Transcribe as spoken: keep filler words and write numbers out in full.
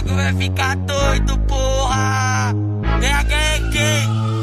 bagulho vai ficar doido, porra. Ganha, ganha, ganha.